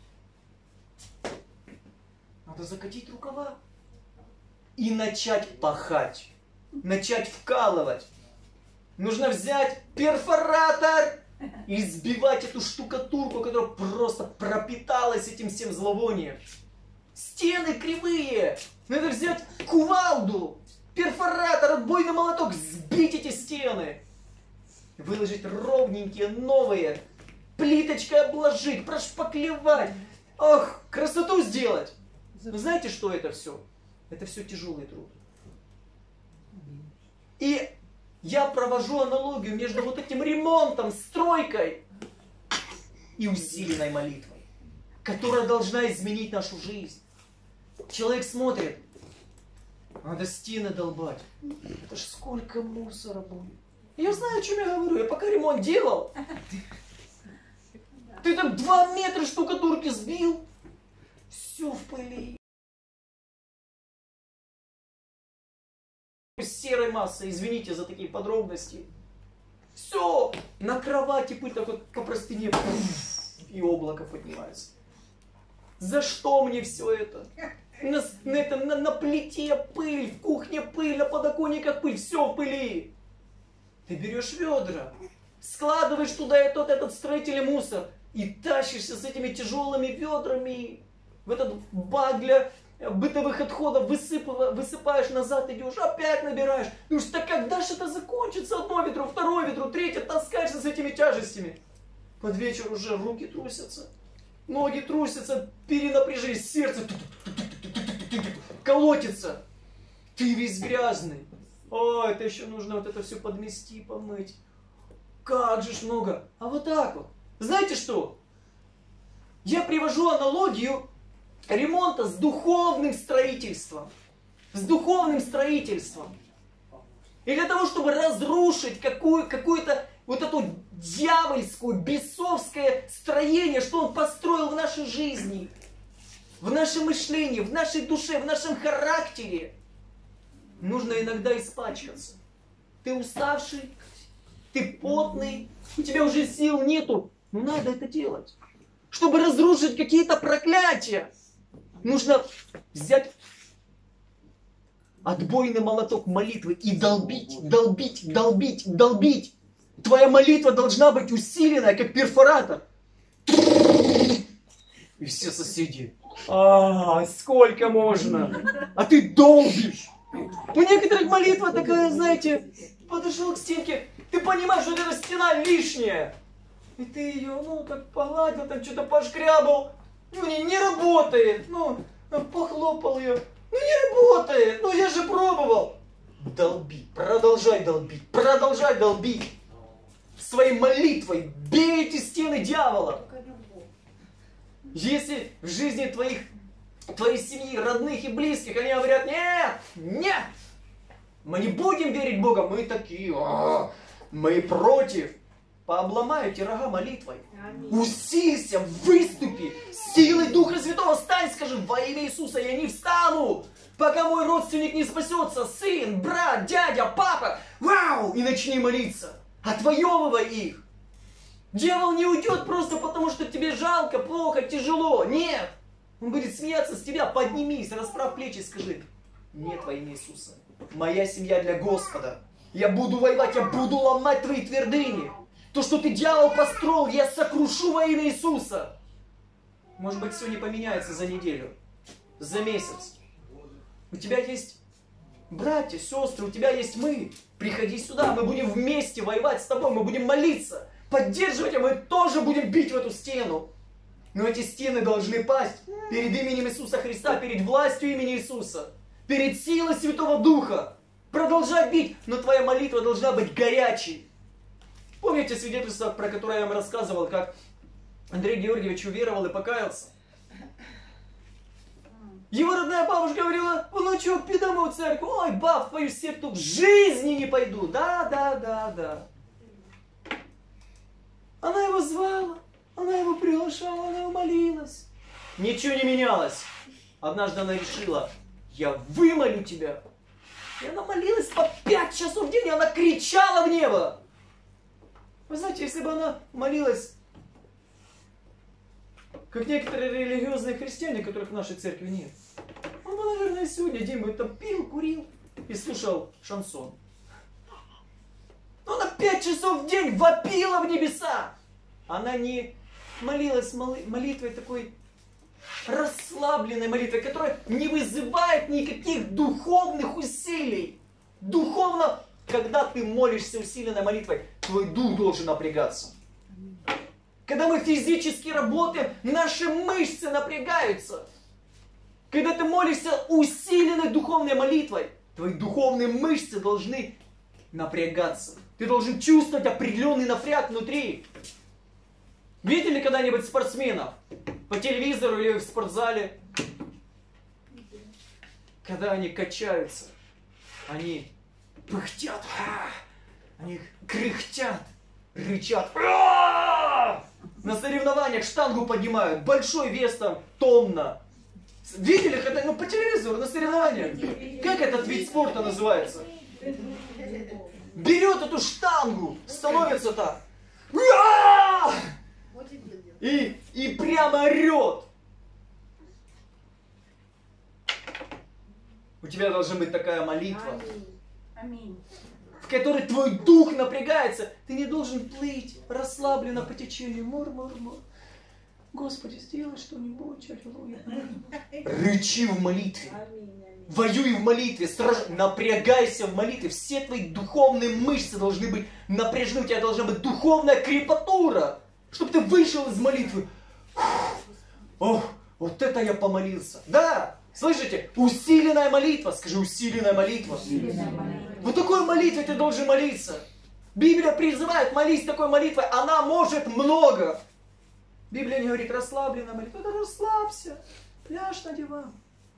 надо закатить рукава. И начать пахать. Начать вкалывать. Нужно взять перфоратор и сбивать эту штукатурку, которая просто пропиталась этим всем зловонием. Стены кривые. Надо взять кувалду, перфоратор, отбойный молоток, сбить эти стены. Выложить ровненькие, новые. Плиточкой обложить, прошпаклевать. Ох, красоту сделать. Но знаете, что это все? Это все тяжелый труд. И я провожу аналогию между вот этим ремонтом, стройкой и усиленной молитвой, которая должна изменить нашу жизнь. Человек смотрит, надо стены долбать. Это ж сколько мусора будет. Я знаю, о чем я говорю. Я пока ремонт делал, ты там два метра штукатурки сбил, все в пыли. Серой массой, извините за такие подробности. Все, на кровати пыль такой по простыне, и облако поднимается. За что мне все это? На, на, это, на, на плите пыль, в кухне пыль, на подоконниках пыль, все в пыли. Ты берешь ведра, складываешь туда и тот этот строительный мусор и тащишься с этими тяжелыми ведрами в этот бак для бытовых отходов, высыпав, высыпаешь назад, идешь, опять набираешь. Ну что, когда же это закончится? Одно ведро, второе ведро, третье, таскаешься с этими тяжестями. Под вечер уже руки трусятся, ноги трусятся, перенапряжение, сердце колотится. Ты весь грязный. О, это еще нужно вот это все подмести, помыть. Как же ж много. А вот так вот. Знаете что? Я привожу аналогию ремонта с духовным строительством. С духовным строительством. И для того, чтобы разрушить какую, какую-то вот эту дьявольскую, бесовское строение, что он построил в нашей жизни, в нашем мышлении, в нашей душе, в нашем характере, нужно иногда испачкаться. Ты уставший, ты потный, у тебя уже сил нету, но надо это делать. Чтобы разрушить какие-то проклятия, нужно взять отбойный молоток молитвы и долбить, долбить, долбить, долбить. Твоя молитва должна быть усиленная, как перфоратор. И все соседи. А, сколько можно? А ты долбишь. У некоторых молитва такая, знаете, подошел к стенке, ты понимаешь, что эта стена лишняя. И ты ее, ну, так погладил, там что-то пошкрябал. Ну, не, не работает. Ну, похлопал ее. Ну, не работает. Ну, я же пробовал. Долби, продолжай долбить, продолжай долбить. Своей молитвой бей эти стены дьявола. Если в жизни твоих, твоей семьи, родных и близких, они говорят, нет, нет, мы не будем верить Богу, мы такие, а, мы против. Пообломай эти рога молитвой. Усилься, выступи, силой Духа Святого стань, скажи, во имя Иисуса я не встану, пока мой родственник не спасется, сын, брат, дядя, папа, вау, и начни молиться. Отвоевывай их. Дьявол не уйдет просто потому, что тебе жалко, плохо, тяжело. Нет. Он будет смеяться с тебя. Поднимись, расправь плечи и скажи, нет во имя Иисуса. Моя семья для Господа. Я буду воевать, я буду ломать твои твердыни. То, что ты, дьявол, построил, я сокрушу во имя Иисуса. Может быть, все не поменяется за неделю, за месяц. У тебя есть братья, сестры, у тебя есть мы. Приходи сюда, мы будем вместе воевать с тобой, мы будем молиться, поддерживать, а мы тоже будем бить в эту стену. Но эти стены должны пасть перед именем Иисуса Христа, перед властью имени Иисуса, перед силой Святого Духа. Продолжай бить, но твоя молитва должна быть горячей. Помните свидетельство, про которое я вам рассказывал, как Андрей Георгиевич уверовал и покаялся? Его родная бабушка говорила, внучок, иди домой в церковь. Ой, баб, в твою секту в жизни не пойду. Да, да, да, да. Она его звала, она его приглашала, она его молилась. Ничего не менялось. Однажды она решила, я вымолю тебя. И она молилась по пять часов в день, и она кричала в небо. Вы знаете, если бы она молилась, как некоторые религиозные христиане, которых в нашей церкви нет, он бы, наверное, сегодня день бы там пил, курил и слушал шансон. Но она пять часов в день вопила в небеса. Она не молилась молитвой такой расслабленной молитвой, которая не вызывает никаких духовных усилий. Духовно, когда ты молишься усиленной молитвой, твой дух должен напрягаться. Когда мы физически работаем, наши мышцы напрягаются. Когда ты молишься усиленной духовной молитвой, твои духовные мышцы должны напрягаться. Ты должен чувствовать определенный напряг внутри. Видели когда-нибудь спортсменов по телевизору или в спортзале? Когда они качаются, они пыхтят, они кряхтят, рычат. На соревнованиях штангу поднимают, большой вес там, тонна. Видели когда, ну, по телевизору на соревнованиях? Как этот вид спорта называется? Берет эту штангу, становится так. И, и прямо орет. У тебя должна быть такая молитва, Аминь. в которой твой дух напрягается. Ты не должен плыть расслабленно по течению. Мур-мур-мур. Господи, сделай что-нибудь. Аллилуйя. Рычи в молитве. Воюй в молитве. Сраж... Напрягайся в молитве. Все твои духовные мышцы должны быть напряжены. У тебя должна быть духовная крепатура. Чтобы ты вышел из молитвы. Ох, вот это я помолился. Да, слышите? Усиленная молитва. Скажи, усиленная молитва. Усиленная молитва. Вот такой молитвой ты должен молиться. Библия призывает молись такой молитвой. Она может много. Библия не говорит расслабленная молитва. Да расслабься. Ляжь на диван.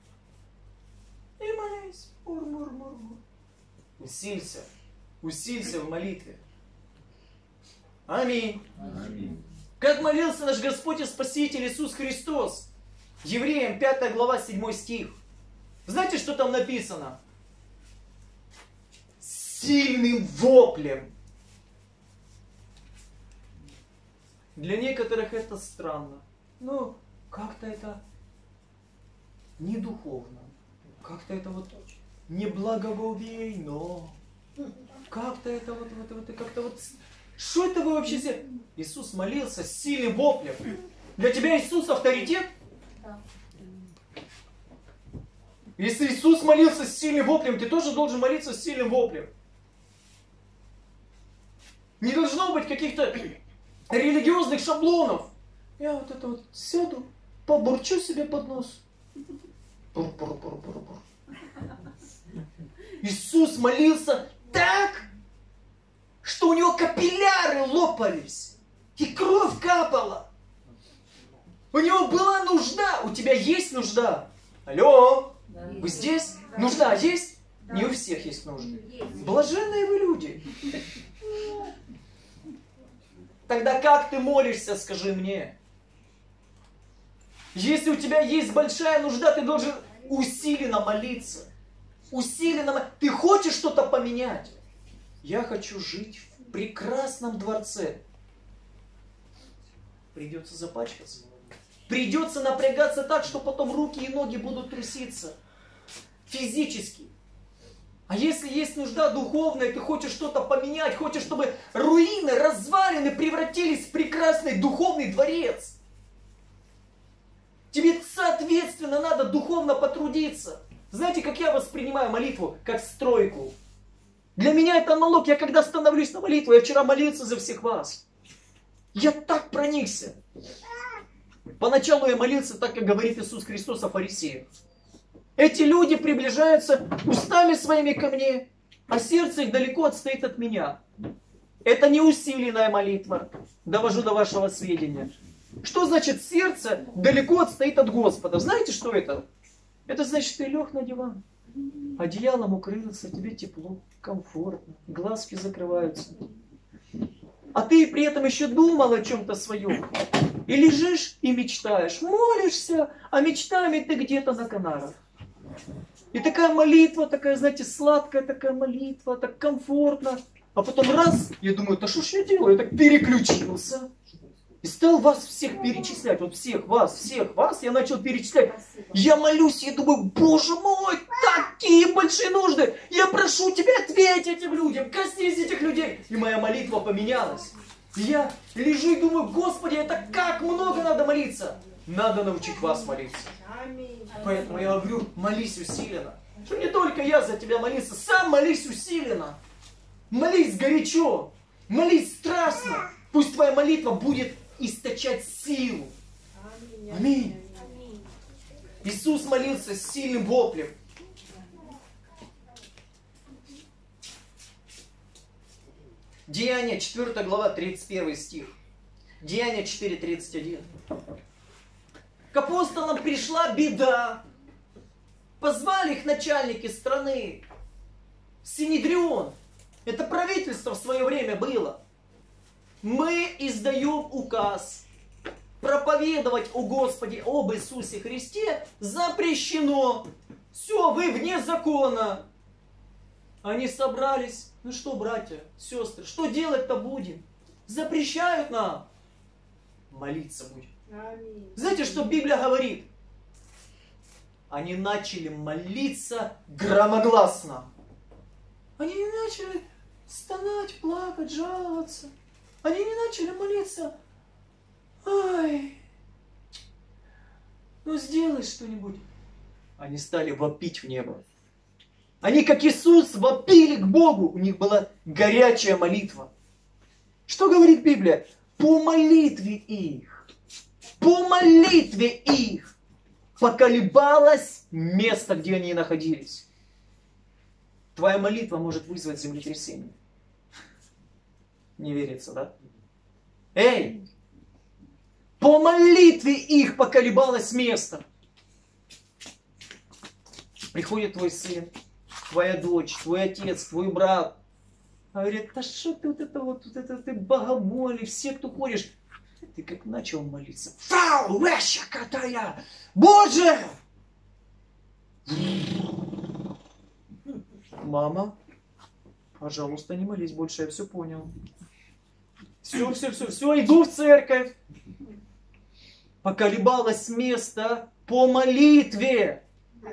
И молись. Мур-мур-мур-мур. Усилься. Усилься в молитве. Аминь. Аминь. Как молился наш Господь и Спаситель Иисус Христос. Евреям пятая глава седьмой стих. Знаете, что там написано? Сильным воплем. Для некоторых это странно. Ну, как-то это не духовно. Как-то это вот не благоговейно. Как-то это вот, вот, вот, как-то вот... Что это вы вообще себе? Иисус молился с сильным воплем. Для тебя Иисус авторитет? Да. Если Иисус молился с сильным воплем, ты тоже должен молиться с сильным воплем. Не должно быть каких-то религиозных шаблонов. Я вот это вот сяду, побурчу себе под нос. Бур-бур-бур-бур-бур. Иисус молился так, что у него капилляры лопались, и кровь капала. У него была нужда. У тебя есть нужда? Алло, Да. вы здесь? Нужда есть? Да. Не у всех есть нужды. Есть. Блаженные вы люди. Тогда как ты молишься, скажи мне? Если у тебя есть большая нужда, ты должен усиленно молиться. Усиленно молиться. Ты хочешь что-то поменять? Я хочу жить в прекрасном дворце. Придется запачкаться. Придется напрягаться так, что потом руки и ноги будут труситься. Физически. А если есть нужда духовная, ты хочешь что-то поменять, хочешь, чтобы руины, развалины превратились в прекрасный духовный дворец. Тебе, соответственно, надо духовно потрудиться. Знаете, как я воспринимаю молитву? Как стройку. Для меня это аналог. Я когда становлюсь на молитву, я вчера молился за всех вас. Я так проникся. Поначалу я молился так, как говорит Иисус Христос о фарисеях. Эти люди приближаются устами своими ко мне, а сердце их далеко отстоит от меня. Это не усиленная молитва. Довожу до вашего сведения. Что значит сердце далеко отстоит от Господа? Знаете, что это? Это значит, ты лег на диван. Одеялом укрылся, тебе тепло, комфортно, глазки закрываются. а ты при этом еще думал о чем-то своем. И лежишь и мечтаешь, молишься, а мечтами ты где-то на Канарах. И такая молитва, такая, знаете, сладкая такая молитва, так комфортно. А потом раз, я думаю, да что ж я делаю? Я так переключился. И стал вас всех перечислять. Вот всех, вас, всех, вас я начал перечислять. Я молюсь и думаю, Боже мой, такие большие нужды. Я прошу тебя, ответь этим людям, коснись этих людей. И моя молитва поменялась. И я лежу и думаю, Господи, это как много надо молиться. Надо научить вас молиться. Поэтому я говорю, молись усиленно. Что не только я за тебя молиться, сам молись усиленно. Молись горячо, молись страстно. Пусть твоя молитва будет источать силу. Аминь. Иисус молился с сильным воплем. Деяния четвёртая глава, тридцать первый стих. Деяния четыре, тридцать один. К апостолам пришла беда. Позвали их начальники страны. Синедрион. Это правительство в свое время было. Мы издаем указ. Проповедовать о Господе, об Иисусе Христе запрещено. Все, вы вне закона. Они собрались. Ну что, братья, сестры, что делать-то будем? Запрещают нам. Молиться будем. Аминь. Знаете, что Библия говорит? Они начали молиться громогласно. Они не начали стонать, плакать, жаловаться. Они не начали молиться. Ай, ну сделай что-нибудь. Они стали вопить в небо. Они, как Иисус, вопили к Богу. У них была горячая молитва. Что говорит Библия? По молитве их, по молитве их поколебалось место, где они находились. Твоя молитва может вызвать землетрясение. Не верится, да? Эй! По молитве их поколебалось место. Приходит твой сын, твоя дочь, твой отец, твой брат. Говорит, да что ты вот это вот, вот это ты богомолишь, все, кто ходишь. Ты как начал молиться. Фау, веща катая! Боже! Мама, пожалуйста, не молись больше, я все понял. Все, все, все, все, иду в церковь. Поколебалось место по молитве.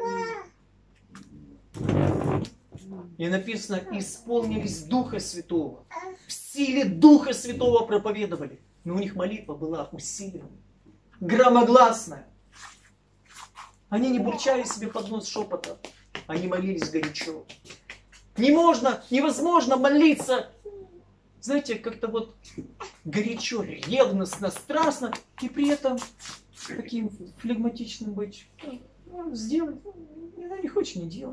И написано, исполнились Духа Святого. В силе Духа Святого проповедовали. Но у них молитва была усиленная, громогласная. Они не бурчали себе под нос шепота. Они молились горячо. Не можно, невозможно молиться, знаете, как-то вот горячо, ревностно, страстно, и при этом таким флегматичным быть. Ну, сделай, ну, не хочешь, не делай.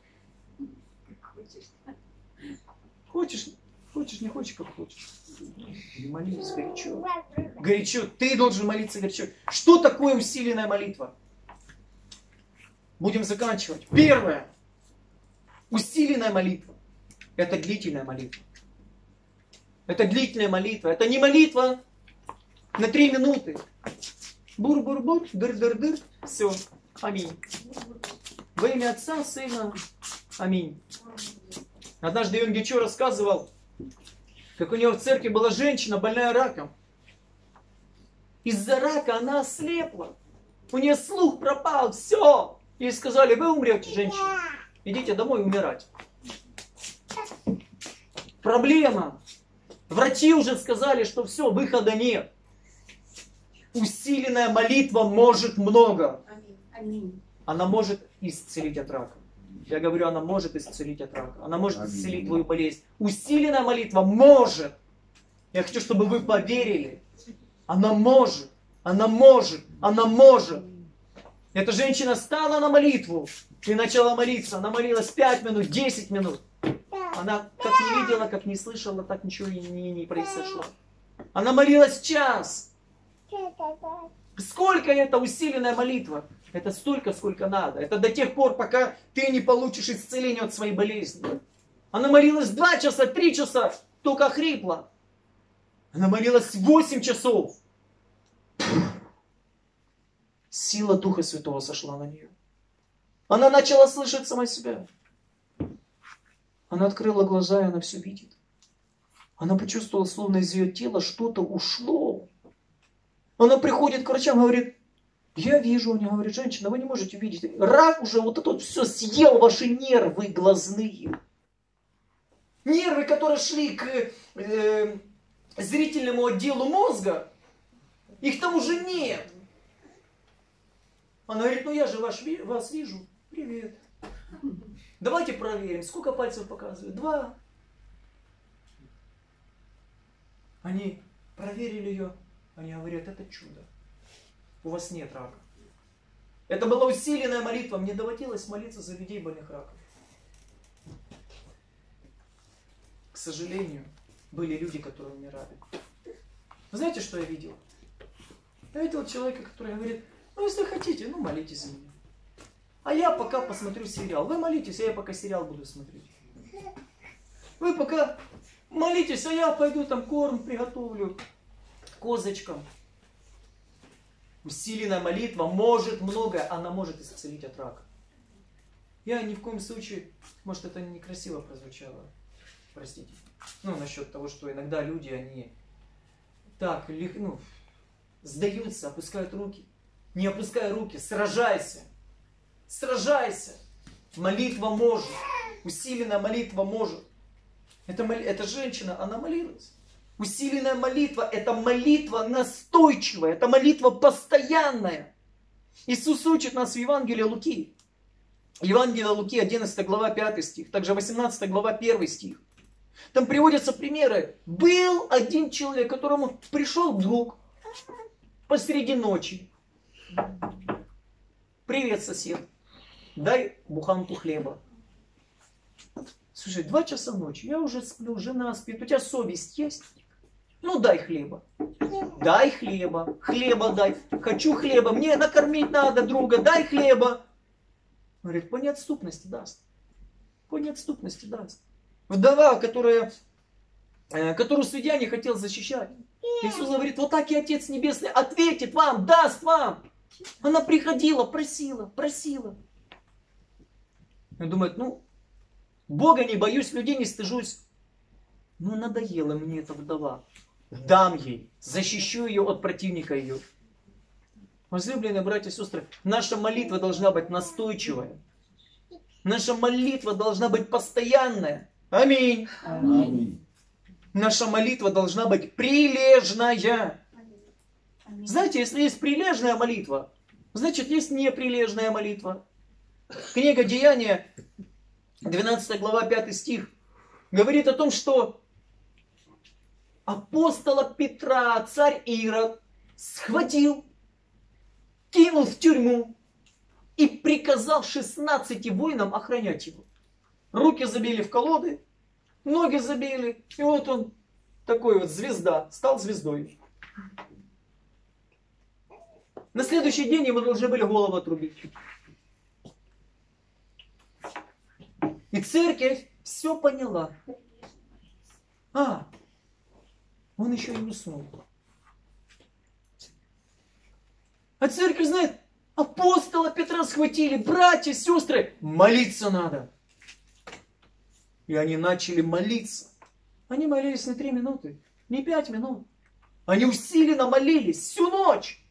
Хочешь, хочешь, не хочешь, как хочешь. Молись горячо. Горячо. Ты должен молиться горячо. Что такое усиленная молитва? Будем заканчивать. Первое. Усиленная молитва. Это длительная молитва. Это длительная молитва. Это не молитва на три минуты. Бур-бур-бур, дыр-дыр-дыр. Все. Аминь. Во имя Отца, Сына. Аминь. Однажды Йон Гечо рассказывал, как у него в церкви была женщина, больная раком. Из-за рака она ослепла. У нее слух пропал. Все. Ей сказали, вы умрете, женщина. Идите домой умирать. Проблема. Врачи уже сказали, что все, выхода нет. Усиленная молитва может много. Она может исцелить от рака. Я говорю, она может исцелить от рака. Она может Аминь. исцелить твою болезнь. Усиленная молитва может. Я хочу, чтобы вы поверили. Она может. Она может. Она может. Эта женщина стала на молитву и начала молиться. Она молилась пять минут, десять минут. Она как не видела, как не слышала, так ничего и не, не произошло. Она молилась час. Сколько это усиленная молитва? Это столько, сколько надо. Это до тех пор, пока ты не получишь исцеление от своей болезни. Она молилась два часа, три часа, только хрипла. Она молилась восемь часов. Сила Духа Святого сошла на нее. Она начала слышать сама себя. Она открыла глаза, и она все видит. Она почувствовала, словно из ее тела что-то ушло. Она приходит к врачам, говорит, я вижу, они говорят, женщина, вы не можете видеть. Рак уже вот это вот все съел ваши нервы глазные. Нервы, которые шли к э, зрительному отделу мозга, их там уже нет. Она говорит, ну я же ваш, вас вижу. Привет. Давайте проверим, сколько пальцев показывает. Два. Они проверили ее. Они говорят, это чудо. У вас нет рака. Это была усиленная молитва. Мне доводилось молиться за людей больных раком. К сожалению, были люди, которые умирали. Вы знаете, что я видел? Я видел человека, который говорит, ну если хотите, ну молитесь за меня. А я пока посмотрю сериал. Вы молитесь, а я пока сериал буду смотреть. Вы пока молитесь, а я пойду там корм приготовлю козочкам. Усиленная молитва может многое, она может исцелить от рака. Я ни в коем случае, может это некрасиво прозвучало, простите. Ну, насчет того, что иногда люди, они так, ну, сдаются, опускают руки. Не опускай руки, сражайся. Сражайся. Молитва может. Усиленная молитва может. Эта, эта женщина, она молилась. Усиленная молитва – это молитва настойчивая, это молитва постоянная. Иисус учит нас в Евангелии Луки. Евангелие Луки, одиннадцатая глава, пятый стих, также восемнадцатая глава, первый стих. Там приводятся примеры. Был один человек, которому пришел друг посреди ночи. Привет, сосед. Дай буханку хлеба. Слушай, два часа ночи, я уже сплю, жена спит, у тебя совесть есть? Ну дай хлеба. Дай хлеба. Хлеба дай. Хочу хлеба. Мне накормить надо друга. Дай хлеба. Говорит, по неотступности даст. По неотступности даст. Вдова, которая, которую судья не хотел защищать. Иисус говорит, вот так и Отец Небесный ответит вам, даст вам. Она приходила, просила, просила. Он думает, ну, Бога не боюсь, людей не стыжусь. Ну, надоела мне эта вдова. Дам ей, защищу ее от противника ее. Возлюбленные братья и сестры, наша молитва должна быть настойчивая. Наша молитва должна быть постоянная. Аминь. Аминь. Наша молитва должна быть прилежная. Аминь. Знаете, если есть прилежная молитва, значит есть неприлежная молитва. Книга Деяния, двенадцатая глава, пятый стих, говорит о том, что апостола Петра царь Ирод схватил, кинул в тюрьму и приказал шестнадцати воинам охранять его. Руки забили в колоды, ноги забили, и вот он такой вот звезда, стал звездой. На следующий день ему должны были голову отрубить. И церковь все поняла. А, он еще и уснул. А церковь знает, апостола Петра схватили, братья, сестры, молиться надо. И они начали молиться. Они молились не три минуты, не пять минут. Они усиленно молились всю ночь.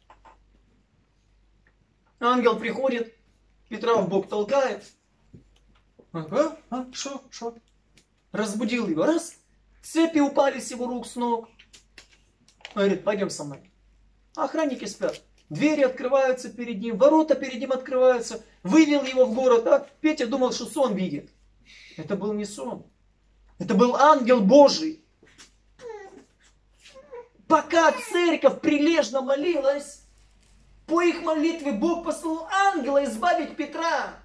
Ангел приходит, Петра в бок толкает. А, а, шо, шо? Разбудил его, раз. Цепи упали с его рук, с ног. Он говорит, пойдем со мной. Охранники спят. Двери открываются перед ним, ворота перед ним открываются. Вывел его в город, а Петя думал, что сон видит. Это был не сон. Это был ангел Божий. Пока церковь прилежно молилась, по их молитве Бог послал ангела избавить Петра.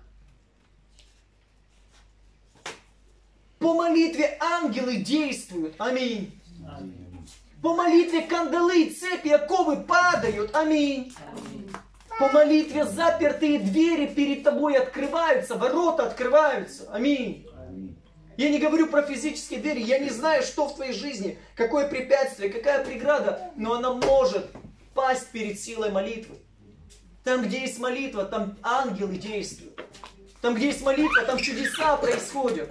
По молитве ангелы действуют. Аминь. Аминь. По молитве кандалы, цепи, оковы падают. Аминь. Аминь. По молитве запертые двери перед тобой открываются, ворота открываются. Аминь. Аминь. Я не говорю про физические двери, я не знаю, что в твоей жизни, какое препятствие, какая преграда, но она может пасть перед силой молитвы. Там, где есть молитва, там ангелы действуют. Там, где есть молитва, там чудеса происходят.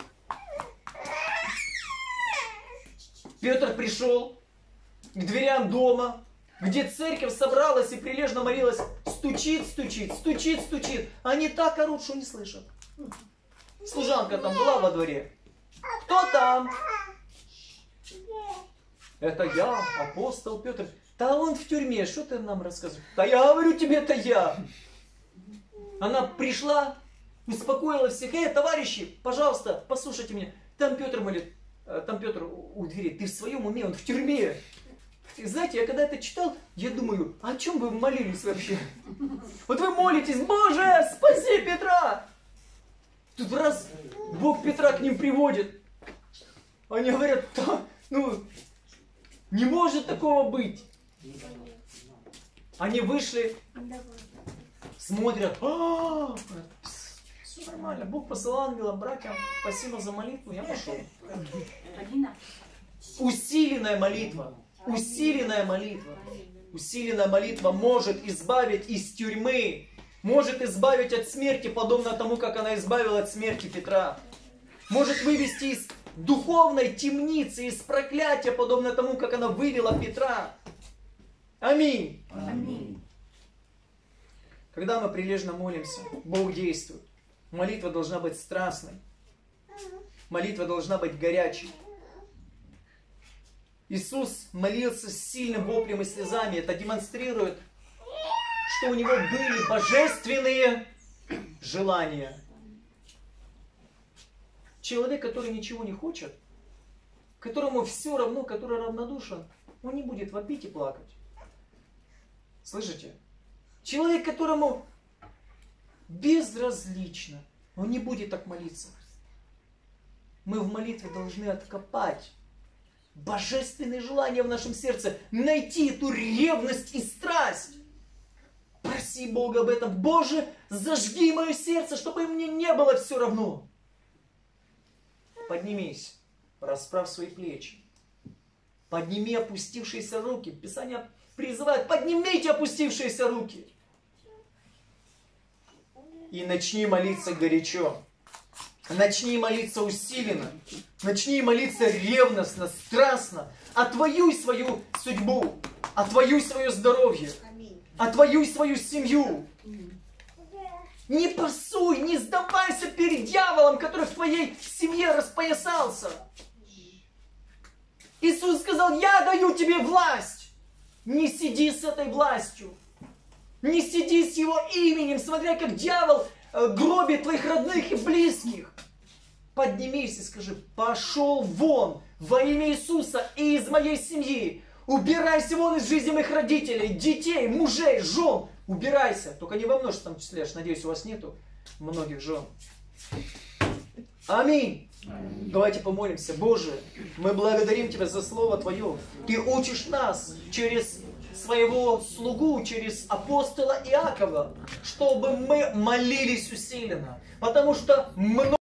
Петр пришел к дверям дома, где церковь собралась и прилежно молилась. Стучит, стучит, стучит, стучит. Они так орут, что не слышат. Служанка там была во дворе. Кто там? Это я, апостол Петр. Да он в тюрьме, что ты нам рассказываешь? Да я говорю тебе, это я. Она пришла, успокоила всех. Эй, товарищи, пожалуйста, послушайте меня. Там Петр молит, там Петр у двери. Ты в своем уме, он в тюрьме. Знаете, я когда это читал, я думаю, о чем вы молились вообще? Вот вы молитесь, Боже, спаси Петра! Тут раз Бог Петра к ним приводит. Они говорят, да, ну, не может такого быть. Они вышли, смотрят, а, все нормально, Бог посылал ангела, братьям, спасибо за молитву, я пошел. Усиленная молитва, усиленная молитва, усиленная молитва может избавить из тюрьмы, может избавить от смерти, подобно тому, как она избавила от смерти Петра. Может вывести из духовной темницы, из проклятия, подобно тому, как она вывела Петра. Аминь. Аминь. Когда мы прилежно молимся, Бог действует. Молитва должна быть страстной. Молитва должна быть горячей. Иисус молился с сильным воплем и слезами. Это демонстрирует, что у него были божественные желания. Человек, который ничего не хочет, которому все равно, который равнодушен, он не будет вопить и плакать. Слышите? Человек, которому безразлично, он не будет так молиться. Мы в молитве должны откопать божественные желания в нашем сердце, найти эту ревность и страсть. Проси Бога об этом. Боже, зажги мое сердце, чтобы мне не было все равно. Поднимись, расправь свои плечи. Подними опустившиеся руки. Писание призывает, поднимите опустившиеся руки. И начни молиться горячо. Начни молиться усиленно. Начни молиться ревностно, страстно. Отвоюй свою судьбу. Отвоюй свое здоровье. Отвоюй свою семью. Не пасуй, не сдавайся перед дьяволом, который в твоей семье распоясался. Иисус сказал, я даю тебе власть. Не сиди с этой властью. Не сиди с его именем, смотря как дьявол гробит твоих родных и близких. Поднимись и скажи, пошел вон во имя Иисуса и из моей семьи. Убирайся вон из жизни моих родителей, детей, мужей, жен. Убирайся. Только не во множественном числе. Аж надеюсь, у вас нету многих жен. Аминь. Аминь. Давайте помолимся. Боже, мы благодарим Тебя за Слово Твое. Ты учишь нас через своего слугу, через апостола Иакова, чтобы мы молились усиленно. Потому что много